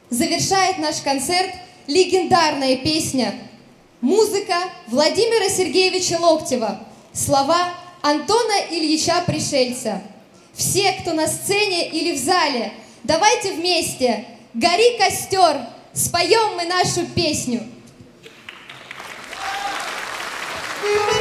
Завершает наш концерт легендарная песня. Музыка Владимира Сергеевича Локтева. Слова Антона Ильича Пришельца. Все, кто на сцене или в зале, давайте вместе «Гори костер», споем мы нашу песню.